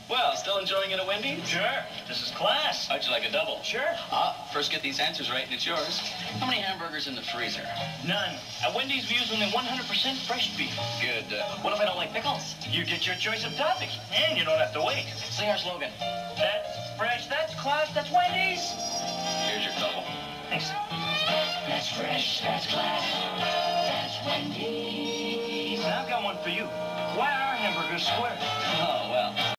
Well, still enjoying it at Wendy? Sure. This is class. How'd you like a double? Sure. First get these answers right and it's yours. How many hamburgers in the freezer? None. At Wendy's, we use only 100% fresh beef. Good. What if I don't like pickles? You get your choice of toppings, and you don't have to wait. Say our slogan. That's fresh, that's class, that's Wendy's. Here's your double. Thanks. That's fresh, that's class, that's Wendy's. And I've got one for you. Why are hamburgers square? Oh, well.